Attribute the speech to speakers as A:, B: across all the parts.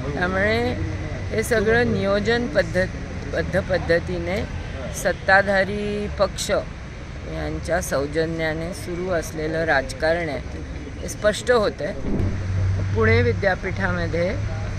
A: त्यामुळे हे सगळं नियोजन बद्ध पद्धतीने सत्ताधारी पक्ष यांच्या सौजन्याने सुरू असलेलं राजकारण आहे हे स्पष्ट होतं आहे। पुणे विद्यापीठामध्ये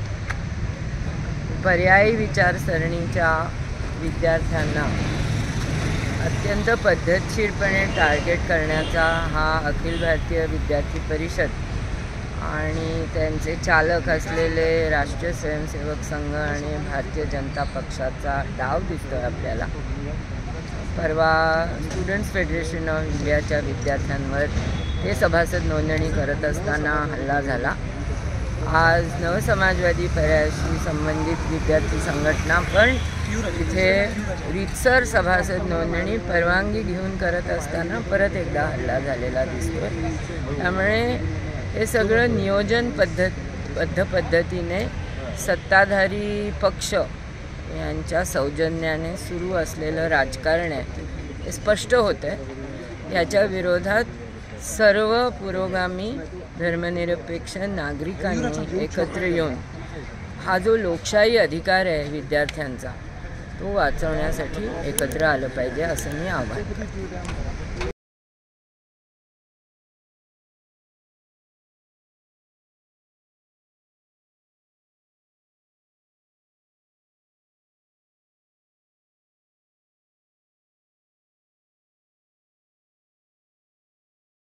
A: पर्यायी विचारसरणीच्या विद्यार्थ्यांना अत्यंत पद्धतशीरपणे टार्गेट करण्याचा हा अखिल भारतीय विद्यार्थी परिषद आणि त्यांचे चालक असलेले राष्ट्रीय स्वयंसेवक संघ आणि भारतीय जनता पक्षाचा डाव दिसतो आपल्याला। परवा स्टुडंट्स फेडरेशन ऑफ इंडियाच्या विद्यार्थ्यांवर ते सभासद नोंदणी करत असताना हल्ला झाला। आज नवसमाजवादी पर्यायाशी संबंधित विद्यार्थी संघटना पण इथे रीतसर सभासद नोंदणी परवानगी घेऊन करत असताना परत एकदा हल्ला झालेला दिसतो। त्यामुळे हे सगळं नियोजन बद्ध पद्धतीने सत्ताधारी पक्ष यांच्या सौजन्याने सुरू असलेलं राजकारण आहे हे स्पष्ट होतं आहे। याच्या विरोधात सर्व पुरोगामी धर्मनिरपेक्ष नागरिकांनी एकत्र येऊन हा जो लोकशाही अधिकार आहे विद्यार्थ्यांचा तो वाचवण्यासाठी एकत्र आलं पाहिजे असं मी आवाहन करतो।